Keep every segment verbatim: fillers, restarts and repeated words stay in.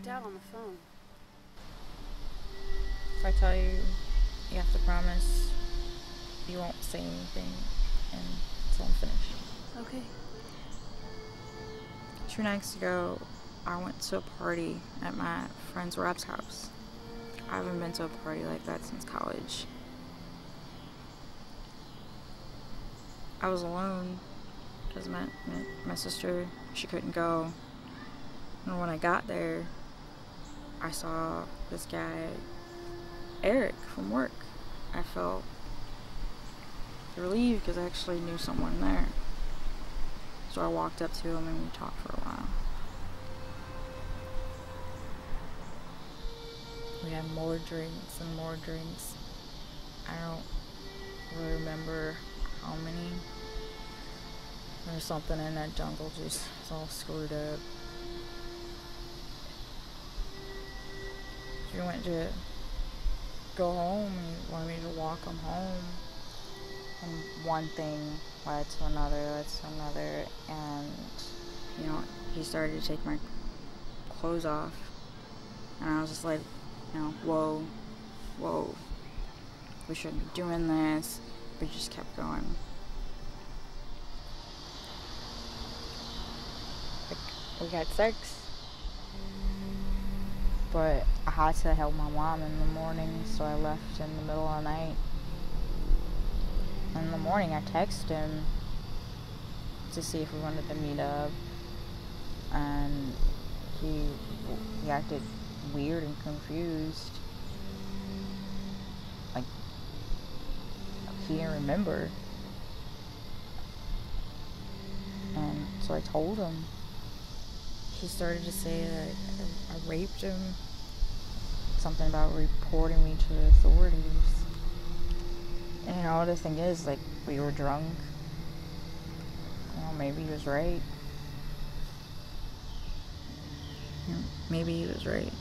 freaked out on the phone. If I tell you, you have to promise you won't say anything until I'm finished. Okay. Two nights ago, I went to a party at my friend's Rob's house. I haven't been to a party like that since college. I was alone because my, my, my sister, she couldn't go. And when I got there, I saw this guy, Eric, from work. I felt relieved because I actually knew someone there. So I walked up to him and we talked for a while. We had more drinks and more drinks. I don't really remember how many. There's something in that jungle juice. It's all screwed up. She went to go home and he wanted me to walk him home. And one thing led to another, led to another, and, you know, he started to take my clothes off. And I was just like, you know, whoa, whoa, we shouldn't be doing this, but he just kept going. Like, we had sex, but I had to help my mom in the morning, so I left in the middle of the night. In the morning, I texted him to see if we wanted to meet up, and he he acted weird and confused. Like, he didn't remember. And so I told him. He started to say that I, I raped him. Something about reporting me to the authorities. And you know, the thing is, like, we were drunk. You know, maybe he was right. You know, maybe he was right.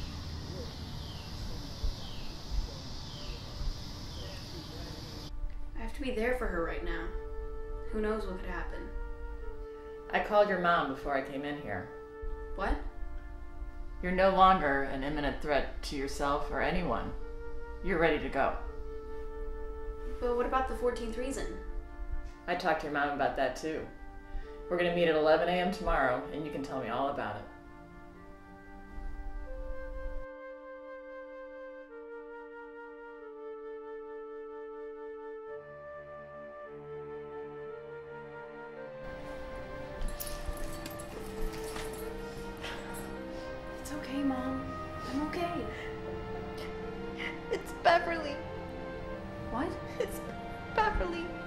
I have to be there for her right now. Who knows what could happen? I called your mom before I came in here. What? You're no longer an imminent threat to yourself or anyone. You're ready to go. But what about the fourteenth reason? I talked to your mom about that too. We're gonna meet at eleven a m tomorrow, and you can tell me all about it. It's okay, Mom. I'm okay. It's Beverly. What? It's Beverly.